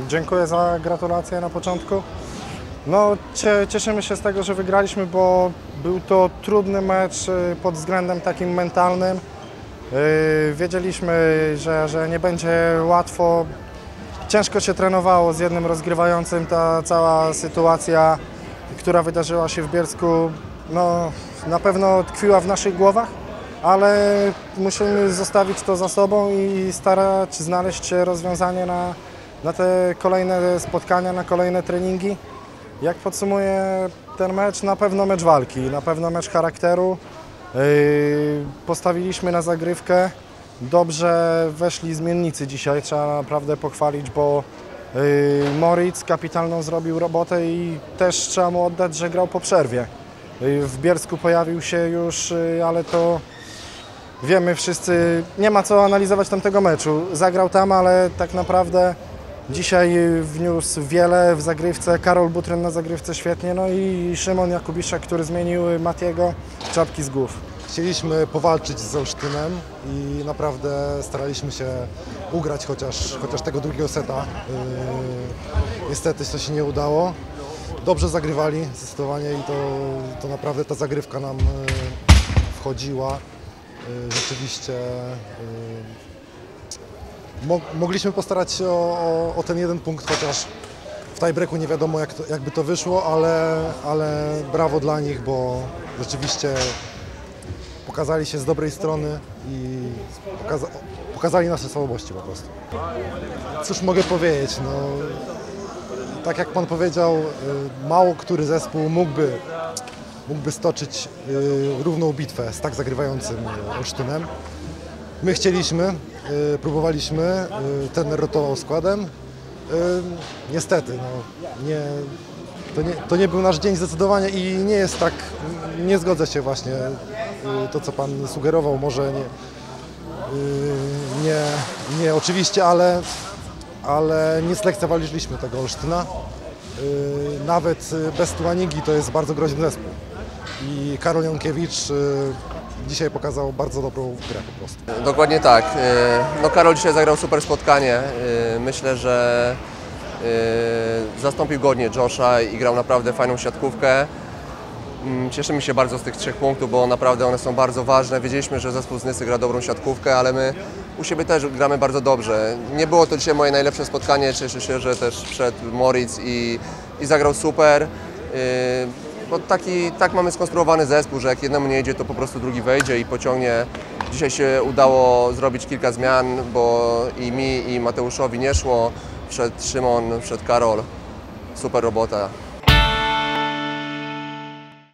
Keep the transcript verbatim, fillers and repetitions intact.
Dziękuję za gratulacje na początku. No, cieszymy się z tego, że wygraliśmy, bo był to trudny mecz pod względem takim mentalnym. Wiedzieliśmy, że, że nie będzie łatwo. Ciężko się trenowało z jednym rozgrywającym. Ta cała sytuacja, która wydarzyła się w Bielsku, no, na pewno tkwiła w naszych głowach, ale musimy zostawić to za sobą i starać znaleźć rozwiązanie na, na te kolejne spotkania, na kolejne treningi. Jak podsumuję ten mecz, na pewno mecz walki, na pewno mecz charakteru. Postawiliśmy na zagrywkę. Dobrze weszli zmiennicy dzisiaj, trzeba naprawdę pochwalić, bo Moritz kapitalną zrobił robotę i też trzeba mu oddać, że grał po przerwie. W Bielsku pojawił się już, ale to wiemy wszyscy, nie ma co analizować tamtego meczu. Zagrał tam, ale tak naprawdę dzisiaj wniósł wiele w zagrywce. Karol Butryn na zagrywce świetnie, no i Szymon Jakubiszek, który zmienił Matiego, czapki z głów. Chcieliśmy powalczyć z Olsztynem i naprawdę staraliśmy się ugrać chociaż, chociaż tego drugiego seta. Yy, niestety to się nie udało. Dobrze zagrywali zdecydowanie i to, to naprawdę ta zagrywka nam yy, wchodziła. Yy, rzeczywiście yy, mo mogliśmy postarać się o, o, o ten jeden punkt, chociaż w tiebreaku nie wiadomo jak to, jakby to wyszło, ale, ale brawo dla nich, bo rzeczywiście pokazali się z dobrej strony i pokaza pokazali nasze słabości po prostu. Cóż mogę powiedzieć, no, tak jak Pan powiedział, mało który zespół mógłby, mógłby stoczyć równą bitwę z tak zagrywającym Olsztynem. My chcieliśmy, próbowaliśmy, trener rotował składem. Niestety, no, nie, to, nie, to nie był nasz dzień zdecydowanie i nie jest tak, nie zgodzę się właśnie to, co Pan sugerował, może nie, nie, nie oczywiście, ale, ale nie zlekceważyliśmy tego Olsztyna. Nawet bez Tuanigi to jest bardzo groźny zespół i Karol Jankiewicz dzisiaj pokazał bardzo dobrą grę po prostu. Dokładnie tak. No, Karol dzisiaj zagrał super spotkanie. Myślę, że zastąpił godnie Josha i grał naprawdę fajną siatkówkę. Cieszymy się bardzo z tych trzech punktów, bo naprawdę one są bardzo ważne. Wiedzieliśmy, że zespół z Nysy gra dobrą siatkówkę, ale my u siebie też gramy bardzo dobrze. Nie było to dzisiaj moje najlepsze spotkanie, cieszę się, że też wszedł Moritz i, i zagrał super. Bo taki, tak mamy skonstruowany zespół, że jak jednemu nie idzie, to po prostu drugi wejdzie i pociągnie. Dzisiaj się udało zrobić kilka zmian, bo i mi, i Mateuszowi nie szło. Wszedł Szymon, wszedł Karol. Super robota.